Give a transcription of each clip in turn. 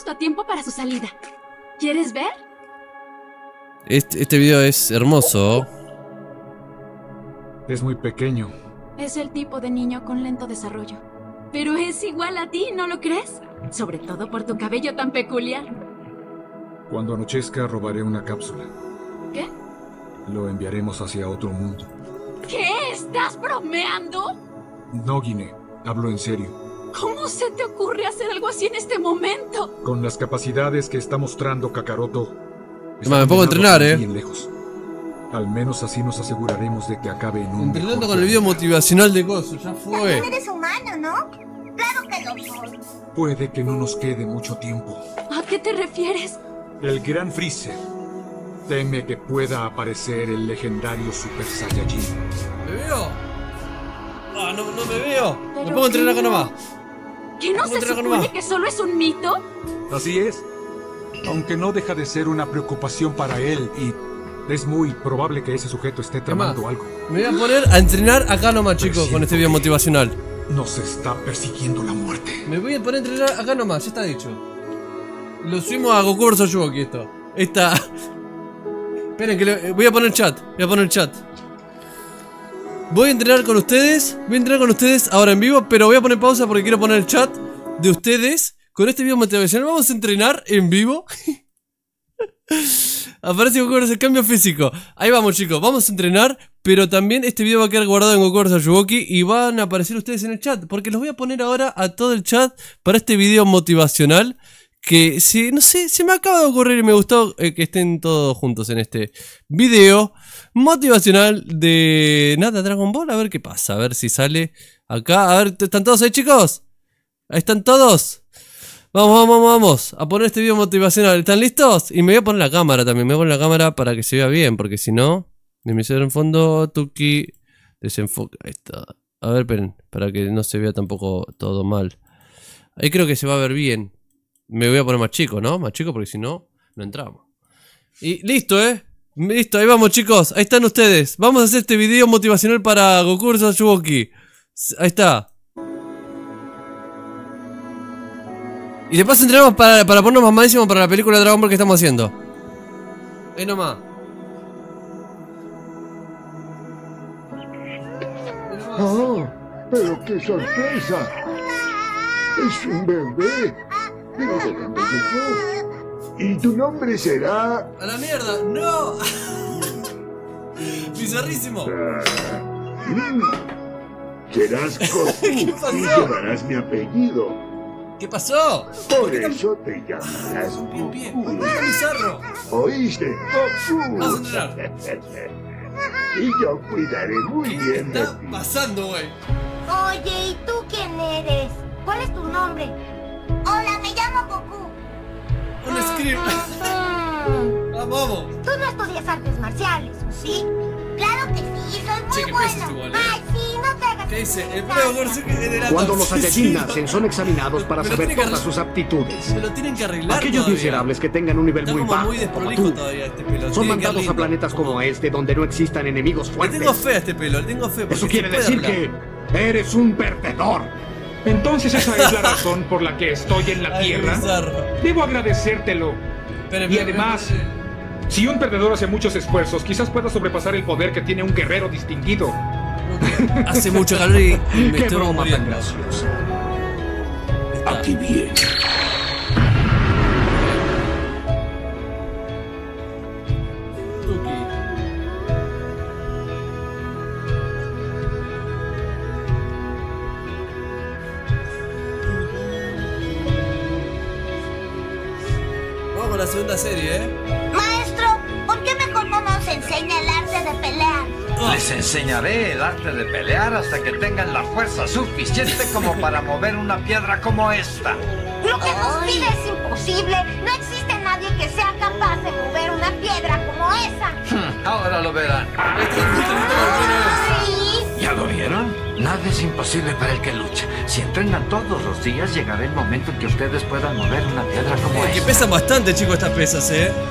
justo a tiempo para su salida. ¿Quieres ver? Este video es hermoso. Es muy pequeño. Es el tipo de niño con lento desarrollo. Pero es igual a ti, ¿no lo crees? Sobre todo por tu cabello tan peculiar. Cuando anochezca robaré una cápsula. ¿Qué? Lo enviaremos hacia otro mundo. ¿Qué? ¿Estás bromeando? No, Guinea. Hablo en serio. ¿Cómo se te ocurre hacer algo así en este momento? Con las capacidades que está mostrando Kakaroto, Me pongo a entrenar, bien lejos. Al menos así nos aseguraremos de que acabe en un entrenando con el video motivacional de Gozo, ya fue. También eres humano, ¿no? Claro que lo soy. Puede que no nos quede mucho tiempo. ¿A qué te refieres? El Gran Freezer teme que pueda aparecer el legendario Super Saiyajin. ¿Me veo? Ah, no me veo. Me Pero pongo a entrenar acá nomás. ¿Que no se supone que solo es un mito? Así es. Aunque no deja de ser una preocupación para él y es muy probable que ese sujeto esté tramando algo. Me voy a poner a entrenar acá nomás, chicos, con este video motivacional. Nos está persiguiendo la muerte. Me voy a poner a entrenar acá nomás, ya está dicho. Lo subimos a Goku vs Yuwoki esto. Esta. Esperen que voy a poner chat. Voy a entrenar con ustedes. Voy a entrenar con ustedes ahora en vivo, pero voy a poner pausa porque quiero poner el chat de ustedes con este video motivacional. Vamos a entrenar en vivo. Aparece Goku vs el cambio físico. Ahí vamos, chicos, vamos a entrenar. Pero también este video va a quedar guardado en Goku vs Yuwoki y van a aparecer ustedes en el chat, porque los voy a poner ahora a todo el chat para este video motivacional. Que si, no sé, se me acaba de ocurrir y me gustó que estén todos juntos en este video motivacional de nada, Dragon Ball. A ver qué pasa, a ver si sale acá. A ver, ¿están todos ahí, chicos? Ahí están todos. Vamos a poner este video motivacional. ¿Están listos? Y me voy a poner la cámara también. Me voy a poner la cámara para que se vea bien, porque si no, dimensión en fondo, Tuki, desenfoca. Ahí está. A ver, esperen, para que no se vea tampoco todo mal. Ahí creo que se va a ver bien. Me voy a poner más chico, ¿no? Más chico porque si no, no entramos. Y listo, listo, ahí vamos, chicos. Ahí están ustedes. Vamos a hacer este video motivacional para Goku vs Yuwoki. Ahí está. Y después entrenamos para ponernos mamadísimos para la película de Dragon Ball que estamos haciendo. Ahí nomás. ¡Oh! ¡Pero qué sorpresa! ¡Es un bebé! ¿Pero de dónde llegó? ¿Y tu nombre será...? ¡A la mierda! ¡No! ¡Bizarrísimo! Serás Goku y llevarás mi apellido. ¿Qué pasó? Por eso te llamarás Goku. Bien. Bizarro. ¿Oíste, Goku? Vamos a entrenar. Y yo cuidaré muy bien de ¿Qué está ti. pasando, güey? Oye, ¿y tú quién eres? ¿Cuál es tu nombre? Hola, me llamo Goku. Un script. Vamos. Tú no estudias artes marciales, ¿sí? Claro que sí, soy muy bueno. Ay, sí, no te hagas. ¿Qué dice? El prueba Gorsuke general. Cuando los Saiyajin nacen son examinados para saber todas sus aptitudes. Se lo tienen que arreglar. Aquellos todavía. miserables que tengan un nivel Está muy como bajo, muy como desprolijo tú, todavía este pelo. son Tiene que mandados lindo, a planetas como este donde no existan enemigos Le fuertes. tengo fe a este pelo, le tengo fe. porque Eso se quiere puede decir hablar. que eres un perdedor. Entonces esa es la razón por la que estoy en la Ay, Tierra. bizarro. Debo agradecértelo. Y además, si un perdedor hace muchos esfuerzos, quizás pueda sobrepasar el poder que tiene un guerrero distinguido. Hace mucho calor y me Qué estoy broma tan muriendo. graciosa. Aquí viene. Tuki. Vamos con la segunda serie, Maestro, ¿por qué mejor no nos enseña el arte de pelear? Les enseñaré el arte de pelear hasta que tengan la fuerza suficiente como para mover una piedra como esta. Lo que nos pide es imposible. No existe nadie que sea capaz de mover una piedra como esa. Ahora lo verán. Ay. ¿Ya lo vieron? Nada es imposible para el que lucha. Si entrenan todos los días, llegará el momento en que ustedes puedan mover una piedra como Que esta. pesan bastante, chicos, estas pesas,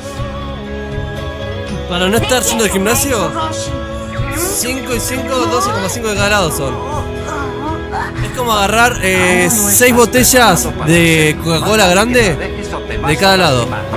Para no estar yendo al gimnasio, 5 y 5, 12,5 de cada lado son. Es como agarrar 6 botellas de Coca-Cola grande o te vas de cada a lado. lastimar.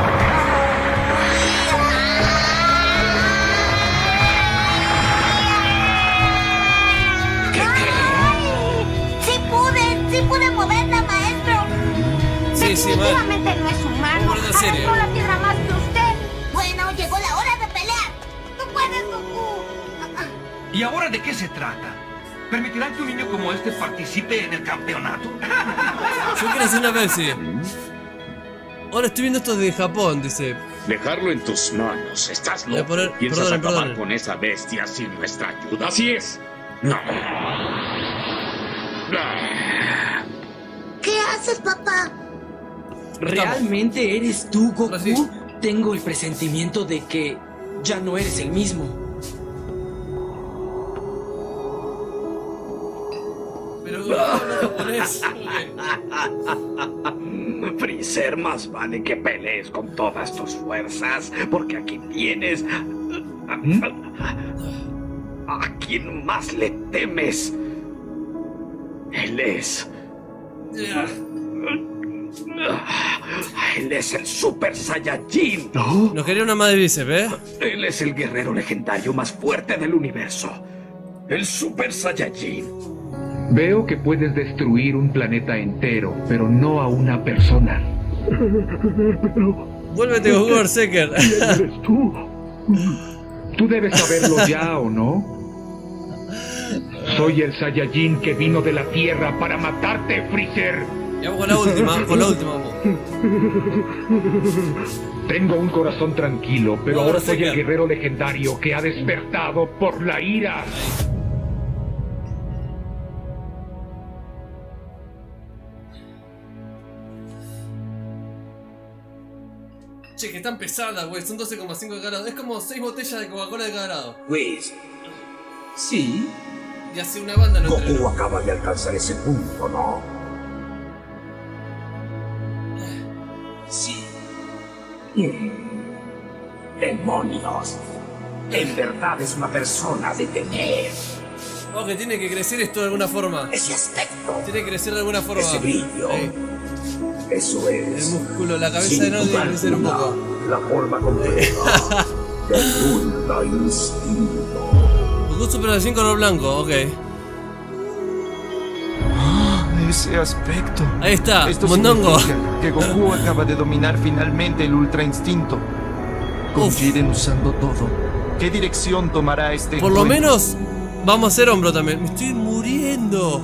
Sí pude moverla, maestro. Sí, Definitivamente no es humano. Bueno, en serio. Arrastró la piedra más que usted. Bueno, llegó la hora de pelear. ¡Tú puedes, Goku! ¿Y ahora de qué se trata? ¿Permitirán que un niño como este participe en el campeonato? Yo quiero hacer una Pepsi. Ahora estoy viendo esto de Japón, dice. Dejarlo en tus manos. Estás Voy a loco. poner- ¿Piensas perdonen, acabar perdonen. con esa bestia sin nuestra ayuda? Así es. No. ¿Qué haces, papá? ¿Realmente eres tú, Goku? Ahora sí. Tengo el presentimiento de que ya no eres el mismo. Pero no hablo japonés. Freezer, más vale que pelees con todas tus fuerzas, porque aquí tienes a quien más le temes. Él es el Super Saiyajin. Nos quería una madre bíceps, ¿eh? Él es el guerrero legendario más fuerte del universo. El Super Saiyajin. Veo que puedes destruir un planeta entero, pero no a una persona. Vuélvete Goku Berserker. ¿Eres tú? Tú debes saberlo ya, ¿o no? Soy el Saiyajin que vino de la Tierra para matarte, Freezer. Ya vamos con la última, vamos. Tengo un corazón tranquilo, pero No, ahora soy Berserker. el guerrero legendario que ha despertado por la ira. Che, que están pesadas, güey. Son 12,5 de cada lado. Es como 6 botellas de Coca-Cola de cada lado. Pues, sí, Y hace una banda no Goku entrenó. acaba de alcanzar ese punto, ¿no? Sí. Demonios. En verdad es una persona de temer. Oh, que tiene que crecer esto de alguna forma. Ese aspecto, Tiene que crecer de alguna forma. ese brillo. Ey, Eso el es. músculo, la cabeza sin de no duda debe crecer un alguna, poco. la forma completa del Ultra Instinto. Goku Super Saiyajin color blanco, ok. Ese aspecto. Ahí está, Esto Mondongo. significa que Goku acaba de dominar finalmente el Ultra Instinto. Con Jiren usando todo. ¿Qué dirección tomará este Por lo encuentro? menos vamos a hacer hombro también. Me estoy muriendo.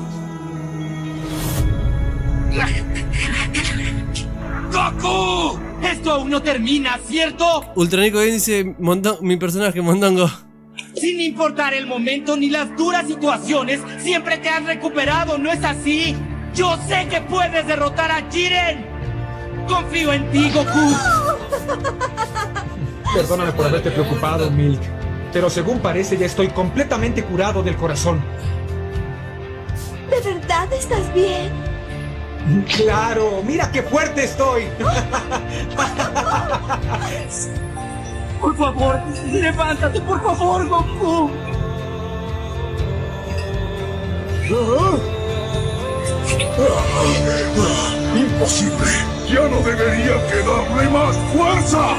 ¡Goku! Esto aún no termina, ¿cierto? Ultra Nico Game dice mi personaje, Mondongo. Sin importar el momento ni las duras situaciones, siempre te has recuperado, ¿no es así? Yo sé que puedes derrotar a Jiren. Confío en ti, Goku. Perdóname por haberte preocupado, Milk. Pero según parece, ya estoy completamente curado del corazón. ¿De verdad estás bien? ¡Claro! ¡Mira qué fuerte estoy! Por favor, levántate, por favor, Goku. ¡Imposible! ¡Ya no debería quedarle más fuerza!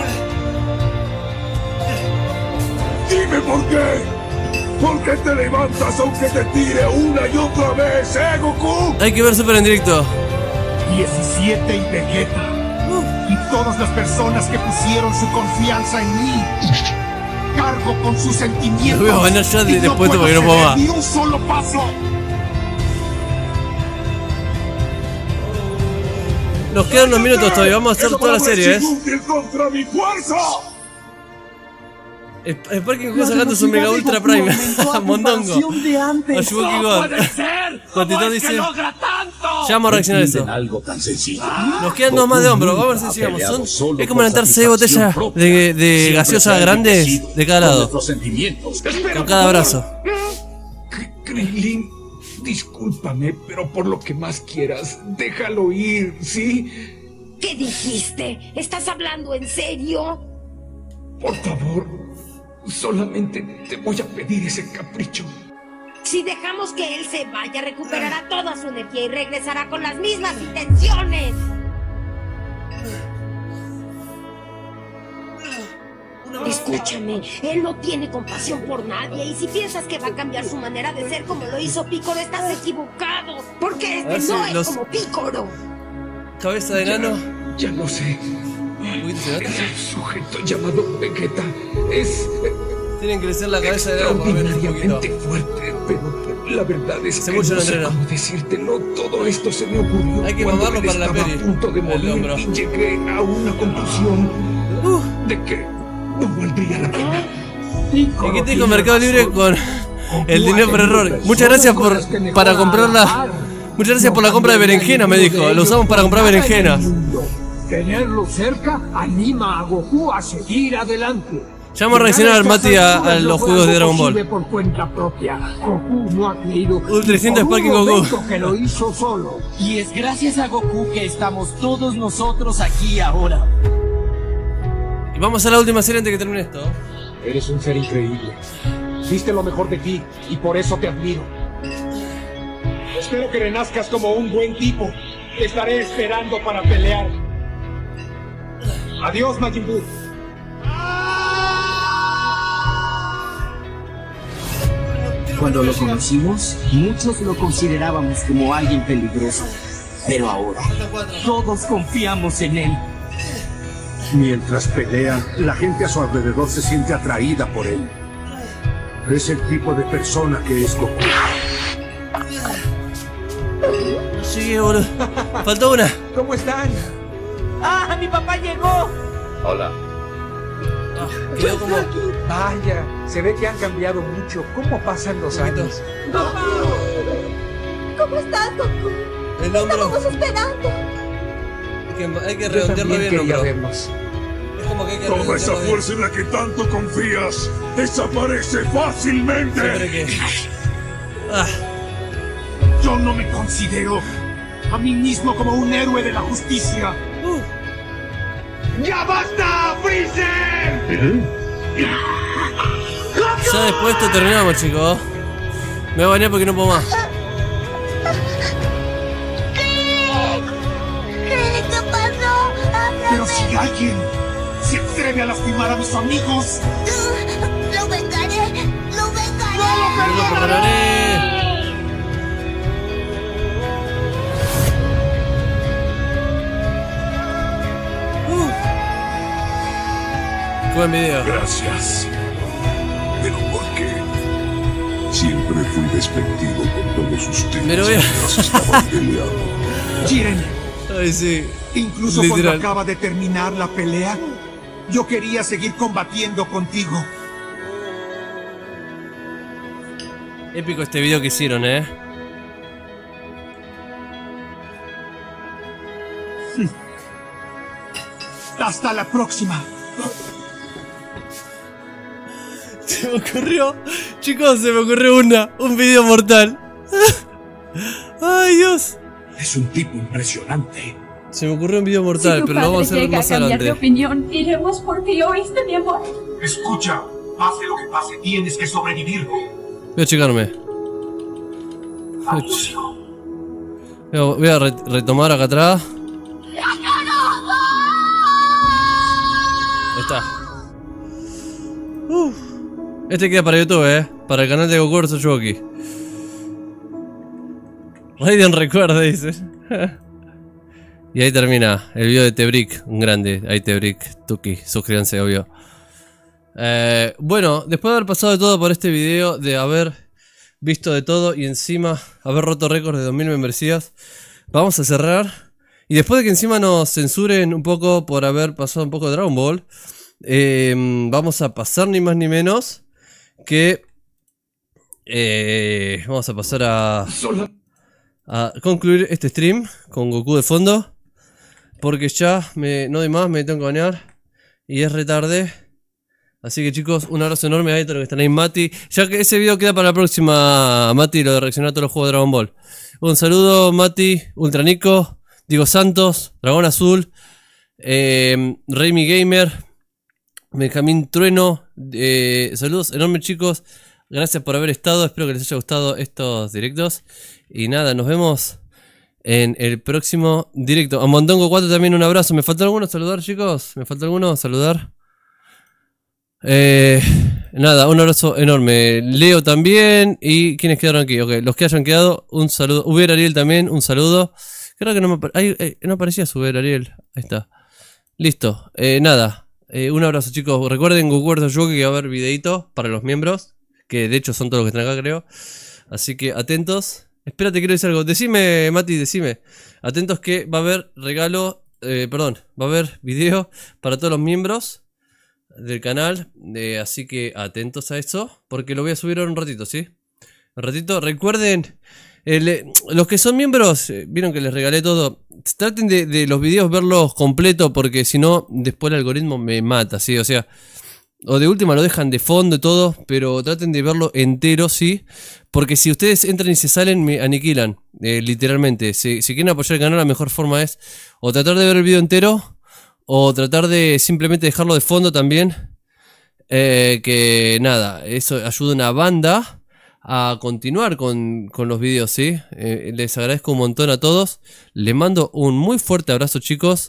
¡Dime por qué! ¿Por qué te levantas aunque te tire una y otra vez, Goku? Hay que ver Super en directo. 17 y Vegeta. Y todas las personas que pusieron su confianza en mí. Cargo con sus sentimientos. Lo voy a ganar ya y después no porque no puedo ceder más. ni un solo paso. Nos quedan unos minutos todavía, vamos a hacer toda la serie, ¿eh? ¡Inútil contra mi fuerza! El Parking está sacando su Mega Ultra Prime. Mondongo. Ayuwoki God. Cuantito dice. Ya vamos a reaccionar a eso. Algo tan sencillo. Nos quedan dos más de hombro. Vamos a ver si sigamos. Es como levantar 6 botellas de gaseosa grandes de cada lado. Con cada brazo. Krillin, discúlpame, pero por lo que más quieras, déjalo ir, ¿sí? ¿Qué dijiste? ¿Estás hablando en serio? Por favor, solamente te voy a pedir ese capricho. Si dejamos que él se vaya, recuperará toda su energía y regresará con las mismas intenciones. Escúchame, él no tiene compasión por nadie y si piensas que va a cambiar su manera de ser como lo hizo Picoro, estás equivocado. Porque este no es como Picoro. Cabeza de enano. Ya lo sé. Ese sujeto llamado Vegeta es... Tienen que crecer la cabeza de enano por lo menos un poquito. Fuerte, pero la verdad es Hace que mucho no sé entreno. cómo decírtelo. Todo esto se me ocurrió Hay que cuando mamarlo él para la estaba peli. a punto de morir y llegué a una conclusión de que no valdría la pena. ¿Y qué te dijo Mercado Libre con el dinero por error? Muchas gracias para comprarla. Muchas gracias por la compra de berenjena, me dijo. Lo usamos para comprar berenjena. Tenerlo cerca anima a Goku a seguir adelante. Ya vamos a reaccionar, Mati, a los juegos de Dragon Ball. Por cuenta propia. Goku no ha creído Ultra 300 Sparking Goku. Que lo hizo solo. Y es gracias a Goku que estamos todos nosotros aquí ahora. Y vamos a la última serie antes de que termine esto. Eres un ser increíble. Diste lo mejor de ti y por eso te admiro. Espero que renazcas como un buen tipo. Te estaré esperando para pelear. Adiós, Majin Buu. Cuando lo conocimos, muchos lo considerábamos como alguien peligroso. Pero ahora, todos confiamos en él. Mientras pelean, la gente a su alrededor se siente atraída por él. Es el tipo de persona que es Goku. Sí, boludo. Faltó una. ¿Cómo están? ¡Ah, mi papá llegó! Hola. Quedó como... Vaya, se ve que han cambiado mucho. ¿Cómo pasan los años? ¿Cómo estás, Goku? El hombro. Estábamos esperando. Hay que redondearlo bien el hombro. Vernos. Es como que hay que Toda esa redondearlo bien. fuerza en la que tanto confías desaparece fácilmente. Siempre que... Ah. Yo no me considero a mí mismo como un héroe de la justicia. ¡Ya basta, Freezer! Ya después de esto terminamos, chicos. Me voy a bañar porque no puedo más. ¿Qué pasó? Pero si alguien se atreve a lastimar a mis amigos, Lo vengaré. Lo vengaré. No lo perdonaré. Buen video. gracias. Pero ¿por qué? Siempre fui despectivo con todos ustedes. Pero vea. mientras estaban peleando. Jiren, Ay, sí. incluso Literal. cuando acaba de terminar la pelea, yo quería seguir combatiendo contigo. Épico este video que hicieron, Hasta la próxima. Se me ocurrió, chicos, se me ocurrió un video mortal. Ay, Dios. Es un tipo impresionante. Se me ocurrió un video mortal, pero lo vamos a hacer más adelante. opinión, iremos por ti, ¿oíste, mi amor? Escucha, pase lo que pase, tienes que sobrevivir. Voy a checarme. Voy a retomar acá atrás. Ahí está. Este queda para YouTube, para el canal de Goku vs Yoki. Raiden recuerda, dice. Y ahí termina el video de Tebrick, un grande. Ahí Tebrick, Tuki, suscríbanse, obvio. Bueno, después de haber pasado de todo por este video, de haber visto de todo y encima haber roto récords de 2000 membresías, vamos a cerrar. Y después de que encima nos censuren un poco por haber pasado un poco de Dragon Ball, vamos a pasar ni más ni menos que vamos a pasar a concluir este stream con Goku de fondo, porque ya no doy más, me tengo que bañar y es retarde. Así que chicos, un abrazo enorme a todos los que están ahí, Mati. Ya que ese video queda para la próxima, Mati, lo de reaccionar a todos los juegos de Dragon Ball. Un saludo, Mati, Ultra Nico, Diego Santos, Dragón Azul, Raimi Gamer, Benjamín Trueno. Saludos enormes, chicos. Gracias por haber estado. Espero que les haya gustado estos directos. Y nada, nos vemos en el próximo directo. A Mondongo 4 también un abrazo. ¿Me faltó alguno saludar, chicos? ¿Me faltó alguno saludar? Nada, un abrazo enorme. Leo también. ¿Y quiénes quedaron aquí? Ok, los que hayan quedado, un saludo. Uber Ariel también, un saludo. Creo que no aparecía su Uber Ariel. Ahí está. Listo. Nada. Un abrazo, chicos. Recuerden Goku vs. Yuwoki que va a haber videito para los miembros. Que de hecho son todos los que están acá, creo. Así que atentos. Espérate, quiero decir algo. Decime, Mati, decime. Atentos que va a haber regalo. Va a haber video para todos los miembros del canal, así que atentos a eso, porque lo voy a subir ahora un ratito, ¿sí? Un ratito, recuerden, los que son miembros, vieron que les regalé todo, traten de los videos verlos completos, porque si no, después el algoritmo me mata, ¿sí? O sea, o de última lo dejan de fondo y todo, pero traten de verlo entero, ¿sí? Porque si ustedes entran y se salen, me aniquilan, literalmente. Si quieren apoyar el canal, la mejor forma es o tratar de ver el video entero, o tratar de simplemente dejarlo de fondo también. Que nada, eso ayuda a una banda a continuar con los videos, ¿sí? Les agradezco un montón a todos. Les mando un muy fuerte abrazo, chicos.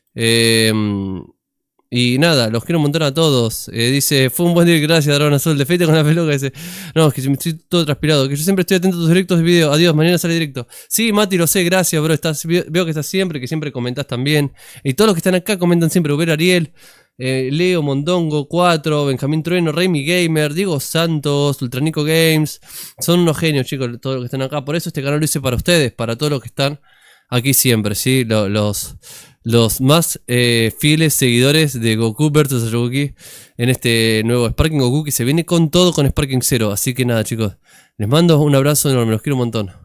Y nada, los quiero un montón a todos. Dice, fue un buen día, gracias, Dragón Azul. De feite con la peluca. Dice, no, es que me estoy todo transpirado. Que yo siempre estoy atento a tus directos de video. Adiós, mañana sale directo. Sí, Mati, lo sé, gracias, bro. Veo que estás siempre, que siempre comentás también. Y todos los que están acá comentan siempre. Uber Ariel, Leo, Mondongo, 4, Benjamín Trueno, Remy Gamer, Diego Santos, Ultranico Games. Son unos genios, chicos, todos los que están acá. Por eso este canal lo hice para ustedes, para todos los que están aquí siempre, ¿sí? Los más fieles seguidores de Goku vs. Yuwoki en este nuevo Sparking Goku que se viene con todo con Sparking 0. Así que nada, chicos, les mando un abrazo enorme, los quiero un montón.